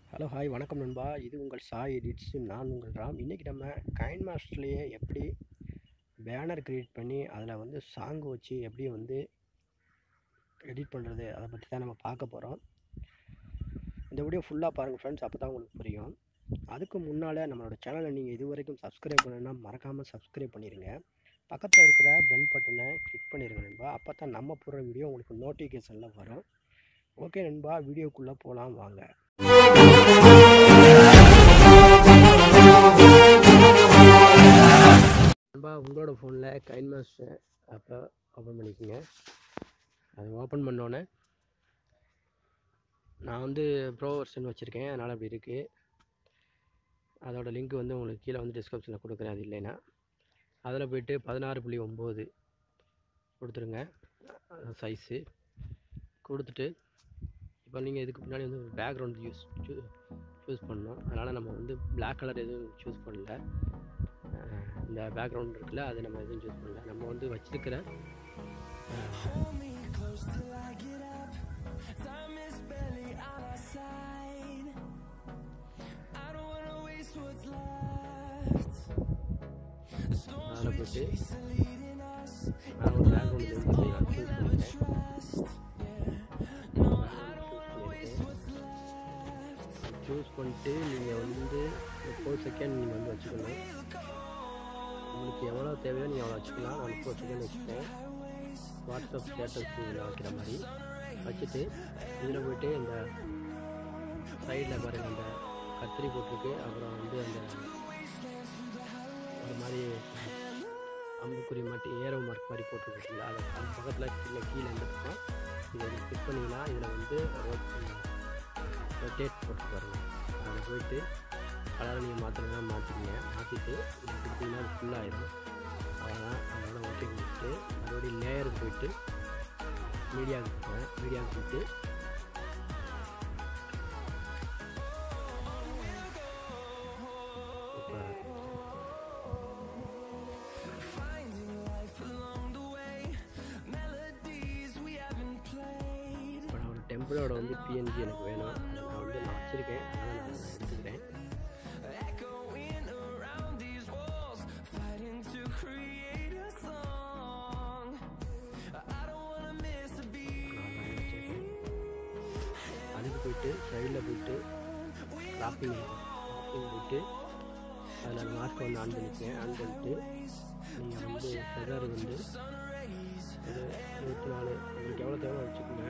Hello hi வணக்கம் நண்பா. இது உங்கள் சாய் எடிட்ஸ். நான் உங்கள் ராம். இன்றைக்கி நம்ம கைன்மாஸ்டர்லேயே எப்படி பேனர் க்ரியேட் பண்ணி அதில் வந்து சாங் வச்சு எப்படி வந்து எடிட் பண்ணுறது அதை பற்றி தான் நம்ம பார்க்க போகிறோம். இந்த வீடியோ ஃபுல்லாக பாருங்கள் ஃப்ரெண்ட்ஸ், அப்போ தான் உங்களுக்கு புரியும். அதுக்கு முன்னால் நம்மளோட சேனலை நீங்கள் இது வரைக்கும் சப்ஸ்கிரைப் பண்ணணுன்னா மறக்காமல் சப்ஸ்கிரைப் பண்ணிடுங்க. பக்கத்தில் இருக்கிற பெல் பட்டனை கிளிக் பண்ணிடுங்க நண்பா. அப்போ தான் நம்ம போடுற வீடியோ உங்களுக்கு நோட்டிஃபிகேஷனில் வரும். ஓகே நண்பா, வீடியோக்குள்ளே போகலாம் வாங்க. நண்பா, உங்களோட ஃபோனில் கைன்மாஸ்டர் ஆப்பை ஓப்பன் பண்ணிக்கோங்க. அது ஓப்பன் பண்ணோன்னே நான் வந்து ப்ரோ வெர்ஷன் வச்சுருக்கேன், அதனால் அப்படி இருக்குது. அதோட லிங்க் வந்து உங்களுக்கு கீழே வந்து டிஸ்கிரிப்ஷனில் கொடுக்குறேன். அது இல்லைன்னா அதில் போய்ட்டு 16.9 கொடுத்துருங்க சைஸு. கொடுத்துட்டு இப்போ நீங்கள் இதுக்கு முன்னாடி வந்து ஒரு பேக்ரவுண்ட் சூஸ் பண்ணணும். அதனால் நம்ம வந்து பிளாக் கலர் எதுவும் சூஸ் பண்ணல. இந்த பேக்ரவுண்ட் இருக்குல்ல, அது நம்ம எதுவும் சூஸ் பண்ணல. நம்ம வந்து வச்சிருக்கிற அதில் போய்ட்டு நான் ஒரு பேக்ரவுண்ட் சூஸ் பண்ணிட்டு நீங்கள் வந்து 4 செகண்ட் நீங்கள் வந்து வச்சுக்கணும். உங்களுக்கு எவ்வளோ தேவையோ நீங்கள் அவ்வளோ வச்சுக்கலாம். நான் 4 செகண்ட் வச்சுப்பேன். வாட்ஸ்அப் ஸ்டேட்டஸ் இதில் வைக்கிற மாதிரி வச்சுட்டு இதில் போய்ட்டு இந்த சைடில் பாருங்கள், அந்த கத்திரி போட்டிருக்கு. அப்புறம் வந்து அந்த ஒரு மாதிரி அம்புக்குறி மாட்டி ஏரோ மார்க் மாதிரி போட்டுருக்குங்களா, அது அந்த பக்கத்தில் கீழே இந்த பக்கம் இதை கிளிக் பண்ணிங்கன்னா இதில் வந்து ரொட்டேட் போட்டு பாருங்கள். அதில் போய்ட்டு கலரை நீங்கள் மாற்றினா மாற்றிக்கிங்க. மாற்றிட்டு இதை கொடுத்தீங்கன்னா அது ஃபுல்லாகிடும். அவ்வளோதான். அதோட ஓகே கொடுத்துட்டு மறுபடியும் லேயருக்கு போய்ட்டு மீடியாவுக்கு போவேன். மீடியாவுக்கு போய்ட்டு டெம்பிளோட வந்து பிஎன்ஜி எனக்கு வேணும். நான் வச்சுருக்கேன், அதனால் நான் எடுத்துக்கிறேன். அதுக்கு போய்ட்டு சைடில் போய்ட்டு கிராப்பிங் போய்ட்டு அதில் அந்த மாஸ்க் வந்து ஆன் பண்ணிக்கேன். ஆன் பண்ணிட்டு நீங்கள் வந்து ஃபெதர் வந்து ஒரு 24 உங்களுக்கு எவ்வளோ தேவை வச்சுக்கோங்க.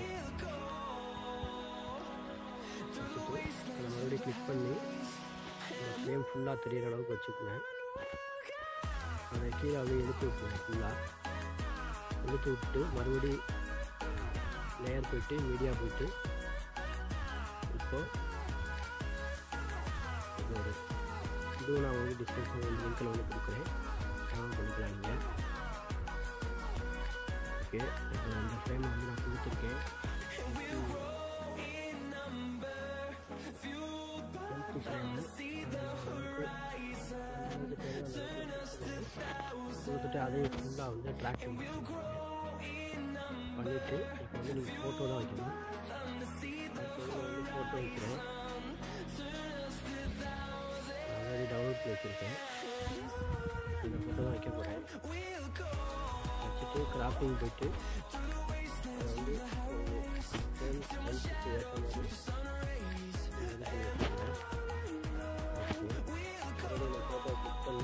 வச்சுட்டு அதை மறுபடியும் கிளிக் பண்ணி அந்த ஃப்ரேம் ஃபுல்லாக தெரிகிற அளவுக்கு வச்சுக்கோங்க. அதை கீழே அப்படியே இழுத்து விட்டுருங்க. ஃபுல்லாக இழுத்து விட்டு மறுபடியும் லேயர் போய்ட்டு மீடியா போய்ட்டு இப்போது ஒரு இதுவும் நான் வந்து டிஸ்கிரிப்ஷன் வந்து லிங்கில் வந்து கொடுக்குறேன், டவுன்லோட் பண்ணிக்கலாம் நீங்கள். ஓகே, இப்போ இந்த ஃப்ரேமை வந்து நான் கொடுத்துருக்கேன். கொடுத்துட்டு அதையும் ஃபுல்லாக வந்து ட்ராக் பண்ணிவிட்டு இப்போ வந்து நீங்கள் ஃபோட்டோ தான் வைக்கணும். வந்து ஃபோட்டோ வைக்கிறேன். ஆல்ரெடி டவுன்லோட் வச்சுருக்கேன். இந்த ஃபோட்டோ தான் வைக்க போகிறேன். வச்சுட்டு கிராப்பிங் போய்ட்டு அதை வந்து ஃபோட்டோ கிளிக் பண்ணி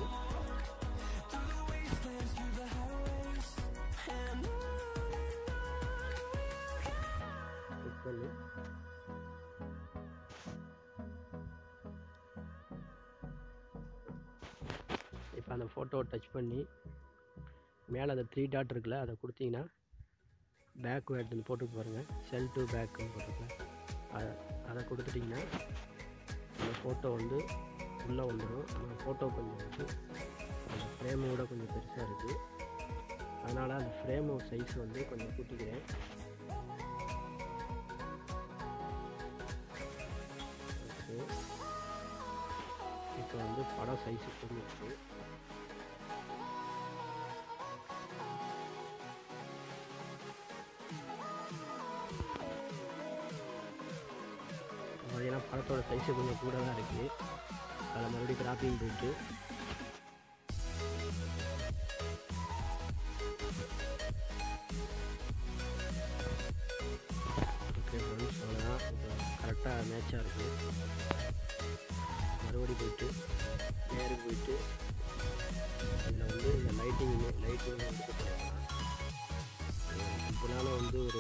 இப்போ அந்த ஃபோட்டோவை டச் பண்ணி மேலே அந்த 3 டாட் இருக்குல்ல, அதை கொடுத்தீங்கன்னா பேக் வேர்டு போட்டு பாருங்கள், செல் டு பேக்குன்னு போட்டுருக்கேன். அதை கொடுத்துட்டிங்கன்னா அந்த ஃபோட்டோ வந்து உள்ளே வந்துடும். அந்த ஃபோட்டோ கொஞ்சம் வந்து அந்த ஃப்ரேமோட கொஞ்சம் பெருசாக இருக்குது, அதனால் அந்த ஃப்ரேமோ சைஸ் வந்து கொஞ்சம் கூட்டிக்கிறேன். இப்போ வந்து படம் சைஸு கூடியிருக்கு. படத்தோட சைஸு கொஞ்சம் கூட தான் இருக்குது. அதில் மறுபடியும் கிராப்பிங் போயிட்டு ஓகே ஃப்ரெண்ட்ஸ், அவ்வளோதான். இப்போ கரெக்டாக மேட்சாக இருக்குது. மறுபடியும் போயிட்டு நேருக்கு போயிட்டு இதில் வந்து இந்த லைட்டிங் எடுத்து போடலாம். சிம்பிளான வந்து ஒரு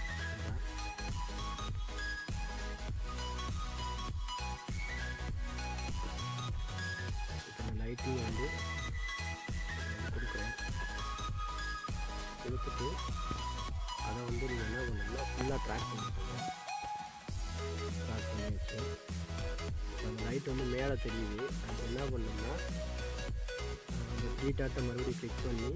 லைட்டிங் வந்து கொடுக்குறேன். கொடுத்துட்டு அதை வந்து நீங்கள் என்ன பண்ணணும்னா ஃபுல்லாக ட்ராக் பண்ணிக்கோங்க. ட்ராக் பண்ணி வச்சு அந்த லைட் வந்து மேலே தெரியுது. அதுக்கு என்ன பண்ணணும்னா அந்த 3 டாட்டை மறுபடியும் கிளிக் பண்ணி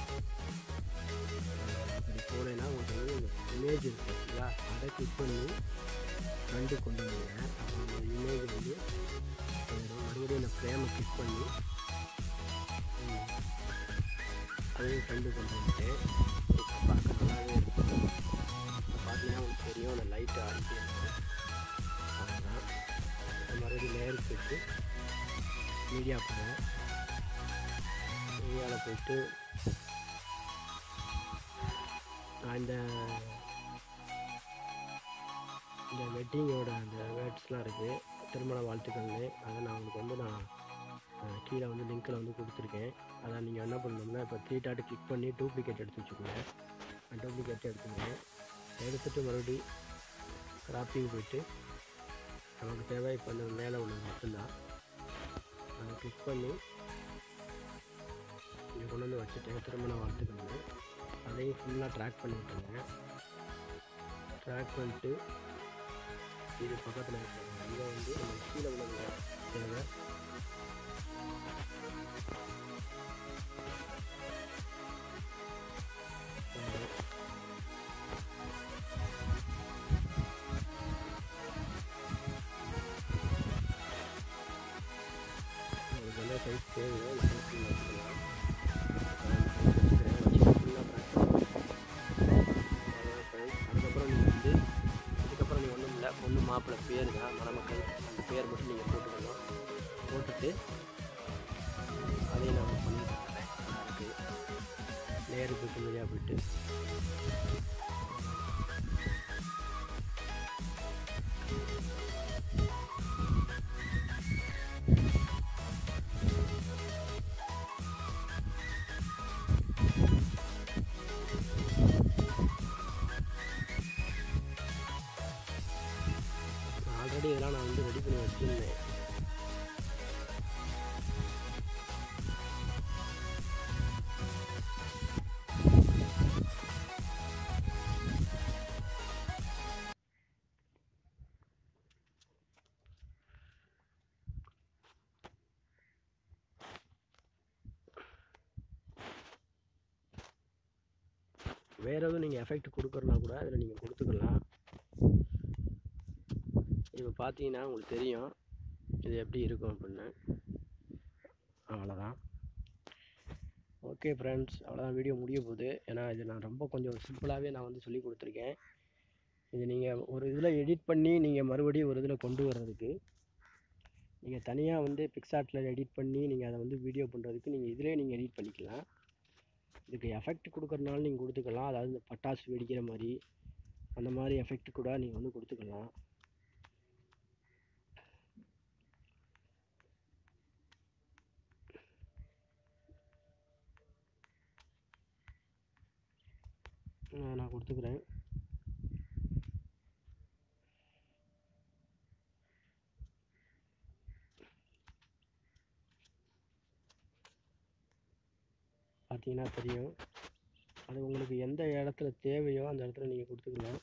அப்படி போனேன்னா உங்களுக்கு வந்து இமேஜ் இருக்குது பார்த்தீங்களா, அதை கிளிக் பண்ணி ஃப்ரண்ட்டு கொண்டு வந்துங்க. அப்போ அந்த இமேஜ் வந்து மறுபடியும் அந்த ஃப்ரேமை கிளிக் பண்ணி அதையும் ஃப்ரண்ட்டு கொண்டு வந்துட்டு இப்போ பார்க்க நல்லாவே இருக்கும். இப்போ பார்த்தீங்கன்னா உங்களுக்கு தெரியும் அந்த லைட்டு ஆடிட்டே இருக்கும். அவ்வளோதான். மறுபடியும் லேயருக்கு போயிட்டு மீடியா போகிறேன். மீடியாவில் போயிட்டு நான் இந்த வெட்டிங்கோட அந்த வேர்ட்ஸ்லாம் இருக்குது, திருமண வாழ்த்துக்கள்னு. அதை நான் உங்களுக்கு வந்து கீழே வந்து லிங்க்கில் வந்து கொடுத்துருக்கேன். அதை நீங்கள் என்ன பண்ணணும்னா இப்போ 3 டாட்டு கிளிக் பண்ணி டூப்ளிகேட் எடுத்து வச்சுக்கோங்க. டூப்ளிகேட்டை எடுத்துகிட்டு மறுபடியும் கிராப்பிங் போயிட்டு நமக்கு தேவை இப்போ அந்த மேலே உள்ளது மட்டும்தான். அதை கிளிக் பண்ணி இங்கே கொண்டு வந்து வச்சுட்டேன், திருமண வாழ்த்துக்கள்னு. அதையும் ஃபுல்லாக ட்ராக் பண்ணி விட்டுருங்க. ட்ராக் பண்ணிட்டு இது பக்கத்தில் இருக்கிறாங்க. இங்கே வந்து நம்ம கீழே உள்ளது தேவை. உங்களுக்கு என்ன சைஸ் தேவையோ அந்த சைஸ் நீங்கள் வச்சுக்கலாம். அதுக்கப்புறம் நீங்கள் வந்து ஒன்றும் இல்லை, பொண்ணு மாப்பிள்ளை பேர் தான் மணமக்கள், அந்த பேர் மட்டும் நீங்கள் போட்டுக்கணும். போட்டுட்டு அதையும் நான் பண்ணி கொடுக்குறேன். அதுக்கு நேருக்கு போய்ட்டு மீடியா போய்ட்டு ஆல்ரெடி இதெல்லாம் நான் வந்து ரெடி பண்ணி வச்சுருந்தேன். வேறு எதுவும் நீங்கள் எஃபெக்ட் கொடுக்குறனா கூட அதில் நீங்கள் கொடுத்துக்கலாம். இப்போ பார்த்தீங்கன்னா உங்களுக்கு தெரியும் இது எப்படி இருக்கும் அப்படின்னு. அவ்வளோதான். ஓகே ஃப்ரெண்ட்ஸ், அவ்வளோதான். வீடியோ முடிய போகுது. ஏன்னா இது நான் ரொம்ப கொஞ்சம் சிம்பிளாகவே நான் வந்து சொல்லி கொடுத்துருக்கேன். இது நீங்கள் ஒரு இதில் எடிட் பண்ணி நீங்கள் மறுபடியும் ஒரு இதில் கொண்டு வர்றதுக்கு நீங்கள் தனியாக வந்து பிக்சார்ட்டில் எடிட் பண்ணி நீங்கள் அதை வந்து வீடியோ பண்ணுறதுக்கு நீங்கள் இதிலே நீங்கள் எடிட் பண்ணிக்கலாம். இதுக்கு எஃபெக்ட் கொடுக்குறதுனால நீங்கள் கொடுத்துக்கலாம். அதாவது இந்த பட்டாசு வெடிக்கிற மாதிரி அந்த மாதிரி எஃபெக்ட் கூட நீங்கள் வந்து கொடுத்துக்கலாம். நான் கொடுத்துக்கிறேன். பார்த்தீங்கன்னா தெரியும். அது உங்களுக்கு எந்த இடத்துல தேவையோ அந்த இடத்துல நீங்கள் கொடுத்துக்கலாம்.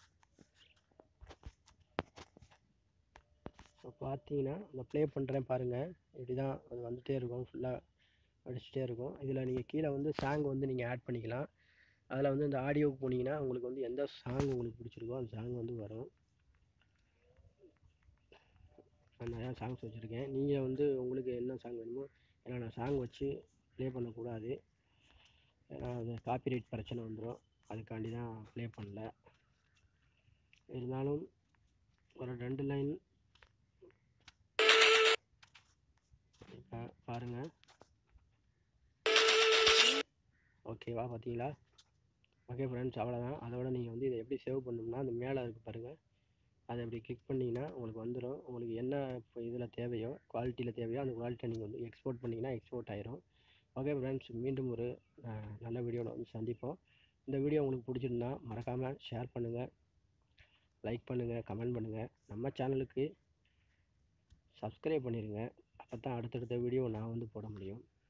இப்போ பார்த்தீங்கன்னா நான் ப்ளே பண்ணுறேன் பாருங்கள். இப்படி தான் அது வந்துகிட்டே இருக்கும், ஃபுல்லாக அடிச்சுட்டே இருக்கும். இதில் நீங்கள் கீழே வந்து சாங் வந்து நீங்கள் ஆட் பண்ணிக்கலாம். அதில் வந்து இந்த ஆடியோவுக்கு போனீங்கன்னா உங்களுக்கு வந்து எந்த சாங் உங்களுக்கு பிடிச்சிருக்கோ அந்த சாங் வந்து வரும். நான் நிறையா சாங்ஸ் வச்சுருக்கேன். நீங்கள் வந்து உங்களுக்கு என்ன சாங் வேணுமோ, ஏன்னா நான் சாங் வச்சு ப்ளே பண்ணக்கூடாது, ஏன்னா அது காப்பிரைட் பிரச்சனை வந்துடும். அதுக்காண்டி தான் ப்ளே பண்ணல. இருந்தாலும் ஒரு 2 லைன் பாருங்கள். ஓகேவா, பார்த்தீங்களா? ஓகே ஃப்ரெண்ட்ஸ், அவ்வளோதான். அதோட நீங்கள் வந்து இதை எப்படி சேவ் பண்ணணும்னா, அந்த மேலே இருக்குது பாருங்கள், அதை அப்படி கிளிக் பண்ணிங்கன்னா உங்களுக்கு வந்துடும். உங்களுக்கு என்ன இப்போ இதில் தேவையோ, குவாலிட்டியில் தேவையோ அந்த குவாலிட்டியை நீங்கள் வந்து எக்ஸ்போர்ட் பண்ணிங்கன்னா எக்ஸ்போர்ட் ஆயிரும். ஓகே ஃப்ரெண்ட்ஸ், மீண்டும் ஒரு நல்ல வீடியோவில் வந்து சந்திப்போம். இந்த வீடியோ உங்களுக்கு பிடிச்சிருந்தா மறக்காமல் ஷேர் பண்ணுங்கள், லைக் பண்ணுங்கள், கமெண்ட் பண்ணுங்கள். நம்ம சேனலுக்கு சப்ஸ்கிரைப் பண்ணிடுங்க. அப்போ தான் அடுத்தடுத்த வீடியோ நான் வந்து போட முடியும்.